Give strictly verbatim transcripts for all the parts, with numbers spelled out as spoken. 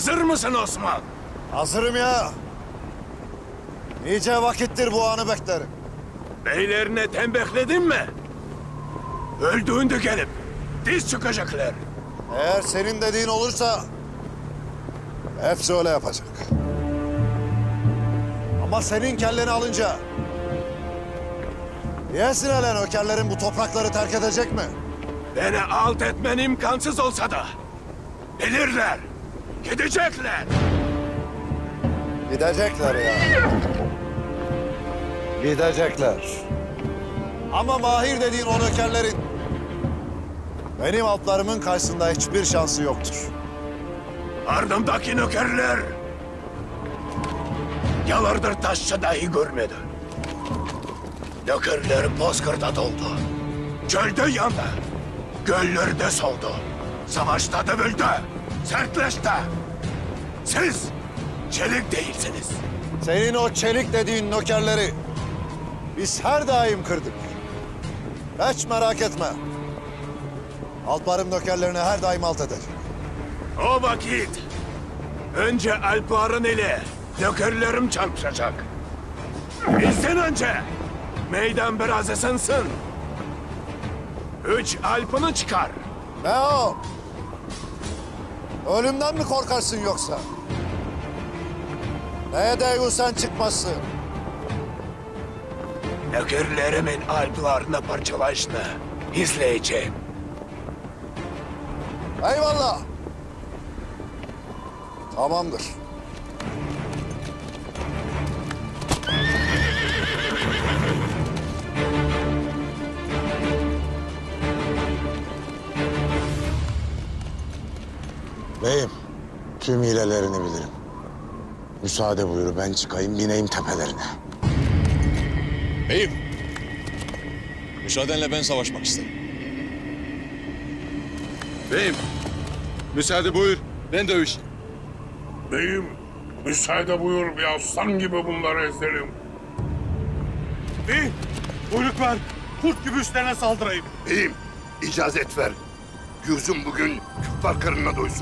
Hazır mısın Osman? Hazırım ya. Nice vakittir bu anı beklerim. Beylerine tembihledin mi? Öldüğünde gelip diz çıkacaklar. Eğer senin dediğin olursa hepsi öyle yapacak. Ama senin kelleni alınca yesin hele nökerlerin bu toprakları terk edecek mi? Beni alt etmen imkansız olsa da bilirler, gidecekler. Gidecekler ya. Gidecekler. Ama Mahir dediğin o nökerlerin benim alplarımın karşısında hiçbir şansı yoktur. Ardımdaki nökerler yıllardır taşça dahi görmedi. Nökerler bozkırda doldu. Çölde yandı. Göllerde soldu. Savaşta dövüldü. Sertleşti. Siz çelik değilsiniz. Senin o çelik dediğin nökerleri biz her daim kırdık. Hiç merak etme. Alplarım nökerlerini her daim alt edecek. O vakit önce Alpların ile nökerlerim çarpışacak. Bizden önce meydan biraz ısınsın. Üç Alp'ını çıkar. Ne o? Ölümden mi korkarsın yoksa? Neye değiyorsan çıkmazsın. Nökerlerimin Alplarını parçalaşını izleyeceğim. Eyvallah. Tamamdır. Beyim, tüm hilelerini bilirim. Müsaade buyur, ben çıkayım, bineyim tepelerine. Beyim, müsaadenle ben savaşmak isterim. Beyim, müsaade buyur, ben dövüş. Beyim, müsaade buyur bir aslan gibi bunları ezdirim. Beyim, buyruk ver. Kurt gibi üstlerine saldırayım. Beyim, icazet ver. Gürzüm bugün küffar karnına doysun.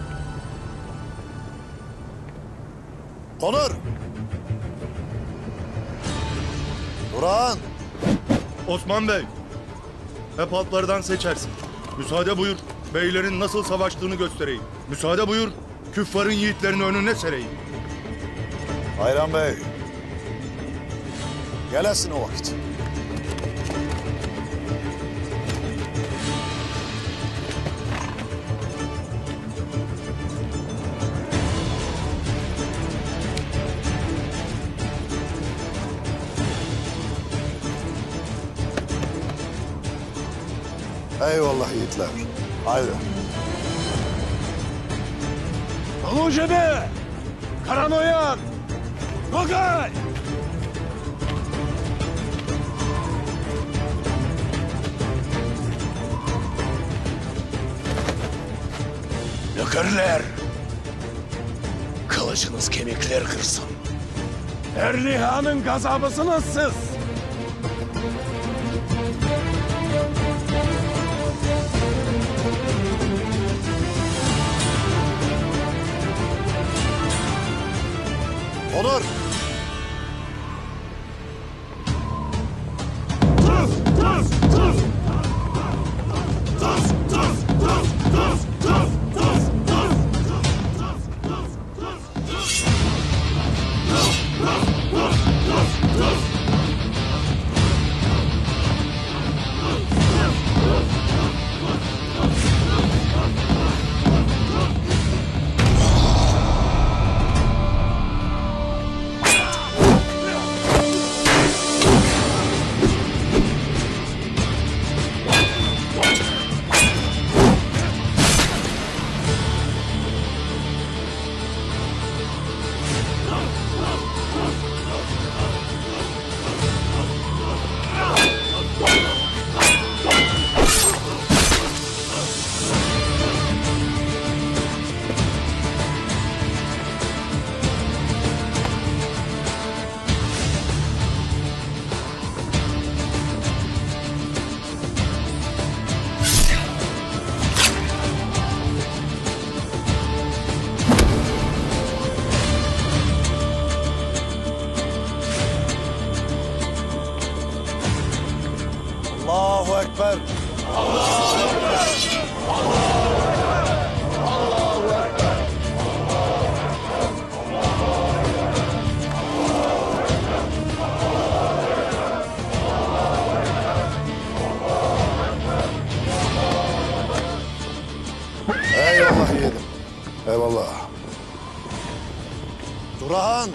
Konur. Burhan. Osman Bey, hep altlardan seçersin. Müsaade buyur, beylerin nasıl savaştığını göstereyim. Müsaade buyur, küffarın yiğitlerini önüne sereyim. Bayram Bey. Gelesin o vakit. Eyvallah yiğitler. Haydi. Alujebe! Karanoyan! Nogay! Nökerler! Kılıcınız kemikler kırsın. Erlihan'ın gazabısınız siz! Onur! Ekber. Eyvallah yiğidim. Eyvallah. Turahan.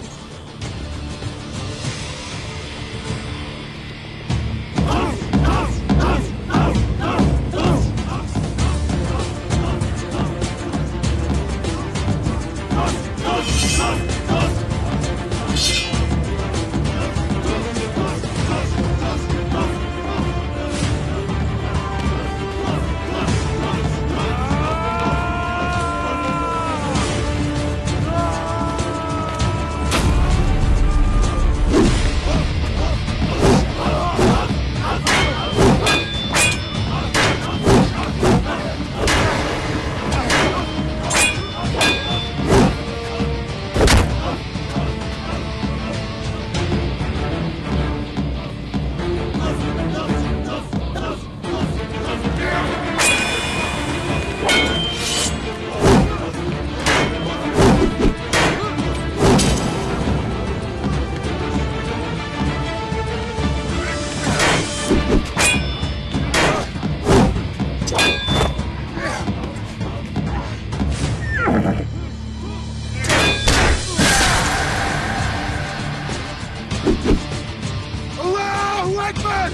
Allahu Ekber!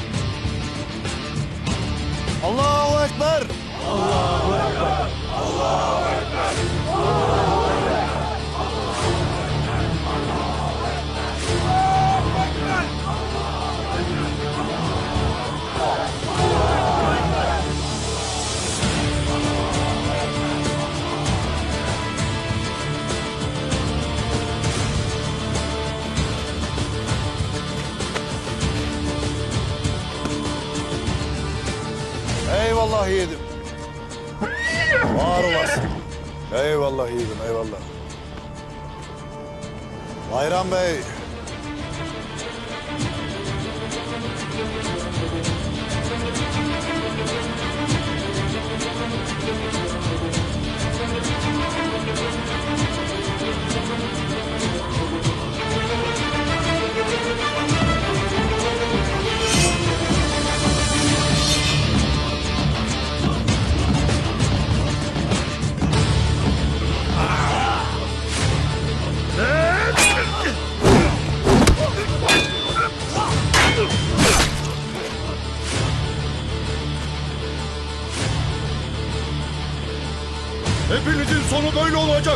Allahu Ekber. Eyvallah yiğidim. Var olasın. Eyvallah yiğidim, eyvallah. Bayram Bey. Hepinizin sonu böyle olacak.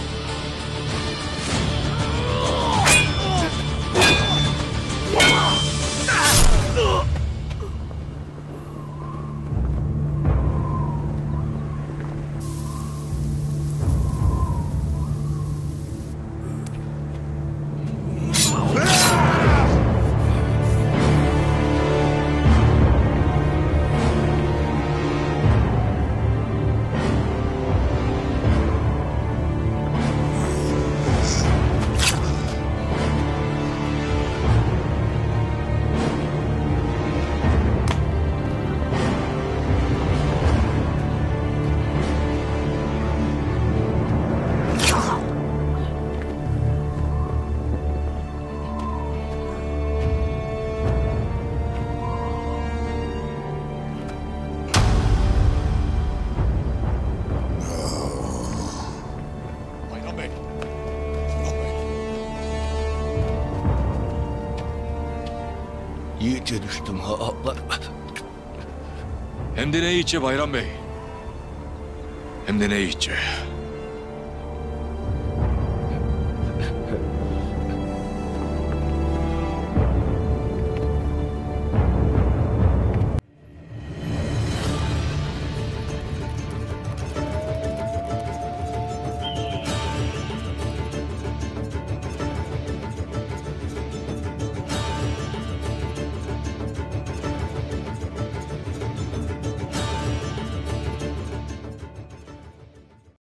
Yiğitçe düştüm ha atlar. Hem de ne yiğitçe Bayram Bey. Hem de ne yiğitçe.